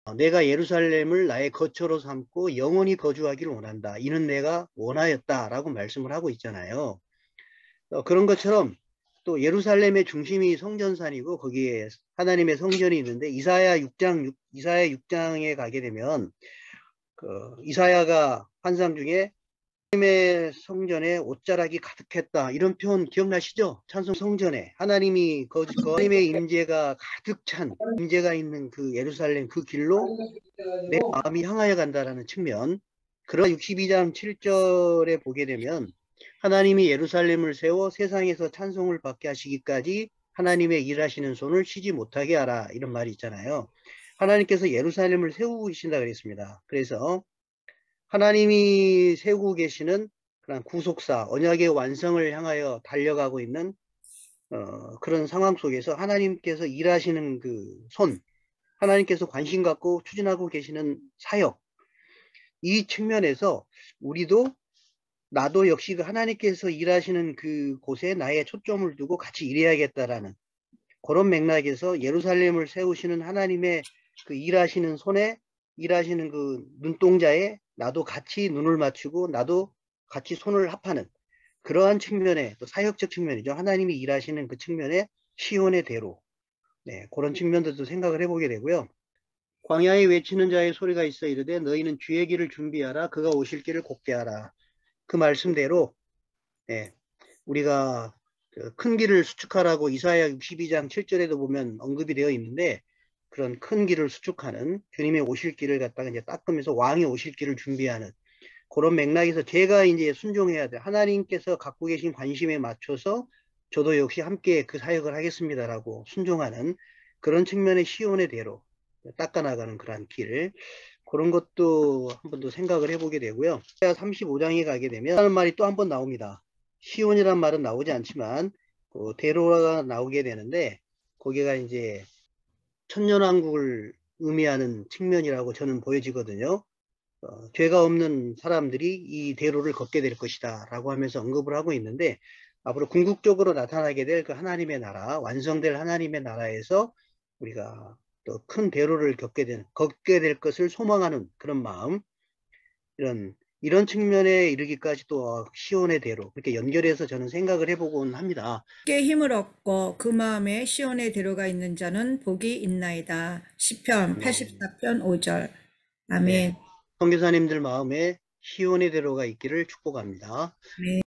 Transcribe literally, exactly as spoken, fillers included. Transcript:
내가 예루살렘을 나의 거처로 삼고 영원히 거주하기를 원한다. 이는 내가 원하였다라고 말씀을 하고 있잖아요. 어, 그런 것처럼 또 예루살렘의 중심이 성전산이고 거기에 하나님의 성전이 있는데 이사야 육 장 이사야 육 장에 가게 되면 그 이사야가 환상 중에 하나님의 성전에 옷자락이 가득했다 이런 표현 기억나시죠? 찬송 성전에 하나님이 그 하나님의 임재가 가득 찬 임재가 있는 그 예루살렘 그 길로 내 마음이 향하여 간다라는 측면. 그러나 육십이 장 칠 절에 보게 되면 하나님이 예루살렘을 세워 세상에서 찬송을 받게 하시기까지 하나님의 일하시는 손을 쉬지 못하게 하라 이런 말이 있잖아요. 하나님께서 예루살렘을 세우고 계신다 그랬습니다. 그래서 하나님이 세우고 계시는 그런 구속사, 언약의 완성을 향하여 달려가고 있는 어, 그런 상황 속에서 하나님께서 일하시는 그 손, 하나님께서 관심 갖고 추진하고 계시는 사역, 이 측면에서 우리도 나도 역시 그 하나님께서 일하시는 그 곳에 나의 초점을 두고 같이 일해야겠다라는 그런 맥락에서 예루살렘을 세우시는 하나님의 그 일하시는 손에 일하시는 그 눈동자에 나도 같이 눈을 맞추고 나도 같이 손을 합하는 그러한 측면에 또 사역적 측면이죠. 하나님이 일하시는 그 측면에 시온의 대로 네, 그런 측면들도 생각을 해보게 되고요. 광야에 외치는 자의 소리가 있어 이르되 너희는 주의 길을 준비하라 그가 오실 길을 곱게 하라. 그 말씀대로 네, 우리가 큰 길을 수축하라고 이사야 육십이 장 칠 절에도 보면 언급이 되어 있는데 그런 큰 길을 수축하는 주님의 오실 길을 갖다가 이제 닦으면서 왕이 오실 길을 준비하는 그런 맥락에서 제가 이제 순종해야 돼. 하나님께서 갖고 계신 관심에 맞춰서 저도 역시 함께 그 사역을 하겠습니다라고 순종하는 그런 측면의 시온의 대로 닦아나가는 그러한 길 그런 것도 한 번 더 생각을 해보게 되고요. 삼십오 장에 가게 되면 하는 말이 또 한 번 나옵니다. 시온이란 말은 나오지 않지만 그 대로가 나오게 되는데 거기가 이제 천년왕국을 의미하는 측면이라고 저는 보여지거든요. 어, 죄가 없는 사람들이 이 대로를 걷게 될 것이다 라고 하면서 언급을 하고 있는데 앞으로 궁극적으로 나타나게 될 그 하나님의 나라 완성될 하나님의 나라에서 우리가 또 큰 대로를 겪게 된 걷게 될 것을 소망하는 그런 마음 이런 이런 측면에 이르기까지 또 시온의 대로 그렇게 연결해서 저는 생각을 해보곤 합니다. 께 힘을 얻고 그 마음에 시온에 들어가 있는 자는 복이 있나이다. 시편 네, 팔십사 편 오 절. 네. 아멘. 선교사님들 마음에 시온의 대로가 있기를 축복합니다. 네.